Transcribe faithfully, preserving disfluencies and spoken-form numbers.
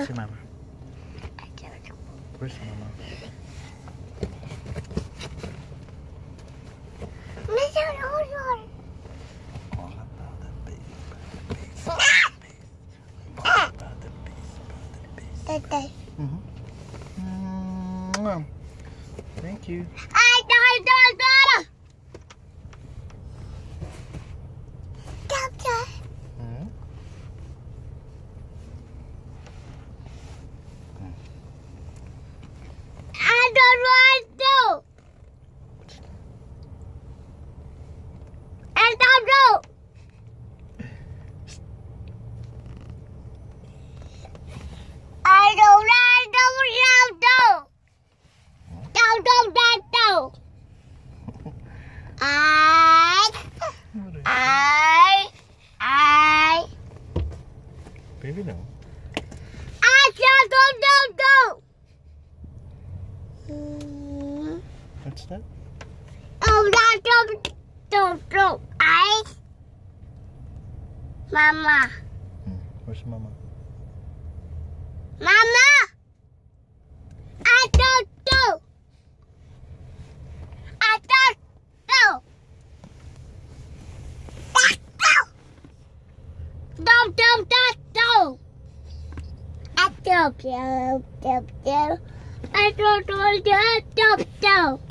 Where's your mama? Where's your mama? All about the bass, about the bass, all about the bass, about the bass. Mm-hmm. Mm-hmm. Thank you. Baby, no. I don't go, go, go. What's that? Oh, that don't, don't, don't. I. Mama. Hmm. Where's your mama? Mama. I don't do. I don't do. Don't, don't, don't, don't. I don't, don't, don't, don't. I don't, don't, don't, don't.